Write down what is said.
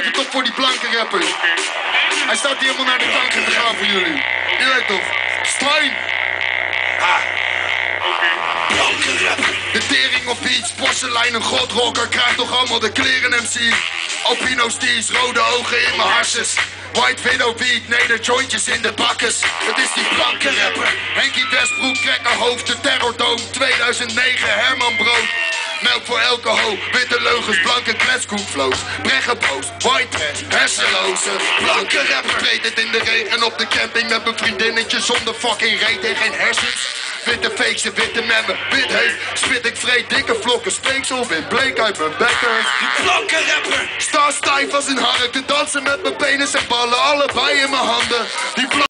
het op voor die blanke rapper. Hij staat hier helemaal naar de kanker te gaan voor jullie. Je weet toch? Stijn! De tering op beats, porselein, een godrocker. Krijgt toch allemaal de kleren MC. Alpino steez, rode ogen in mijn harses. White Widow beat, nee de jointjes in de bakkes. Het is die blanke rapper. Henkie Westbroek, krekkerhoofd, de terrordoom. 2009, Herman Brood. Melk voor elke ho, witte leugens, blanke kletskoekflows. Breggenboos, white trash, hersenloze. Blanke rapper treedt het in de regen op de camping met mijn vriendinnetje zonder fucking reet en geen hersens. Witte fakes en witte memmen, wit heet. Spit ik vreet dikke vlokken, speeksel, wit bleek uit mijn bekken. Die blanke rapper. Sta stijf als een hark te dansen met mijn penis en ballen, allebei in mijn handen. Die